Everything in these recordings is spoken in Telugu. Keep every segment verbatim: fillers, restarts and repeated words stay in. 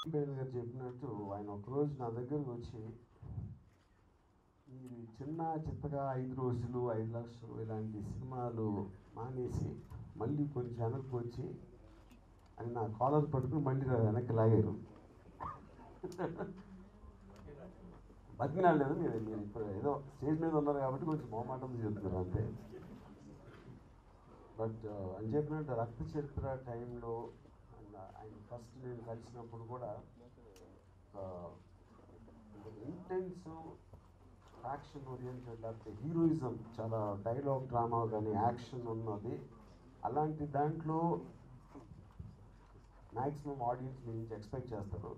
గారు చెప్పినట్టు ఆయన ఒకరోజు నా దగ్గరకు వచ్చి ఈ చిన్న చిత్తగా ఐదు రోజులు ఐదు లక్షలు ఇలాంటి సినిమాలు మానేసి మళ్ళీ కొంచెం వెనక్కి వచ్చి అని నా కాలర్ పట్టుకుని మళ్ళీ వెనక్కి లాగారు. బతికినాడు లేదు, మీరు మీరు ఇప్పుడు ఏదో స్టేజ్ మీద ఉన్నారు కాబట్టి కొంచెం మొహమాటం చెప్తున్నారు అంతే. బట్ అని చెప్పినట్టు రక్త చరిత్ర టైంలో ఆయన ఫస్ట్ నేను కలిసినప్పుడు కూడా ఇంటెన్స్ యాక్షన్ ఓరియంటెడ్ లేకపోతే హీరోయిజం, చాలా డైలాగ్ డ్రామా కానీ యాక్షన్ ఉన్నది. అలాంటి దాంట్లో మ్యాక్సిమం ఆడియన్స్ మీ నుంచి ఎక్స్పెక్ట్ చేస్తారు.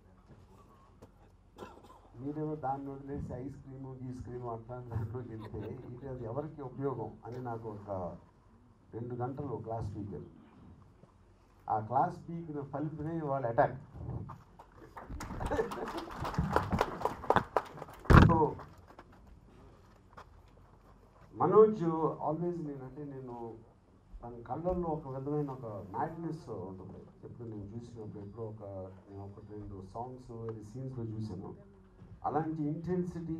మీరేమో దాన్ని వదిలేసి ఐస్ క్రీము గీస్ క్రీము అట్లాంటి దాంట్లోకి వెళ్తే ఇది అది ఎవరికి ఉపయోగం అని నాకు ఒక రెండు గంటలు క్లాస్ స్పీకర్. ఆ క్లాస్ స్పీకర్ ఫలితమే వాళ్ళ అటాక్. సో మనోజ్ ఆల్వేస్ నేనంటే నేను తన కళ్ళల్లో ఒక విధమైన ఒక మ్యాడ్నెస్ ఉంటుంది. ఎప్పుడు నేను చూసినప్పుడు ఎప్పుడో ఒక నేను ఒక రెండు సాంగ్స్ సీన్స్లో చూసాను. అలాంటి ఇంటెన్సిటీ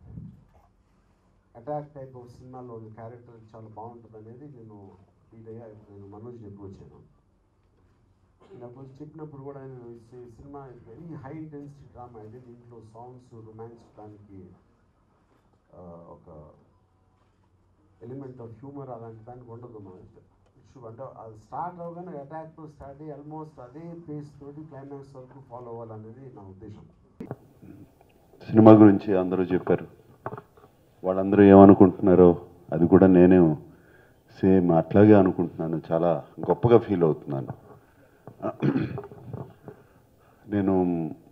అటాక్ టైప్ ఆఫ్ సినిమాలోని క్యారెక్టర్ చాలా బాగుంటుంది అనేది నేను ఫీల్ అయ్యా. నేను మనోజ్ ఎప్పుడు వచ్చాను నాకు చెప్పినప్పుడు కూడా నేను cinema very high intensity drama అయితే దీంట్లో సాంగ్స్ రొమాన్స్ దానికి ఒక ఎలిమెంట్ ఆఫ్ హ్యూమర్ అలాంటి దానికి ఉండదు. మన ఇష్యూ అంటే అది స్టార్ట్ అవగానే అటాక్తో స్టార్ట్ అయ్యి ఆల్మోస్ట్ అదే పేస్ తోటి క్లైమాక్స్ వరకు ఫాలో అవ్వాలనేది నా ఉద్దేశం. సినిమా గురించి అందరూ చెప్పారు, వాళ్ళందరూ ఏమనుకుంటున్నారో అది కూడా నేనే సేమ్ అట్లాగే అనుకుంటున్నాను. చాలా గొప్పగా ఫీల్ అవుతున్నాను. నేను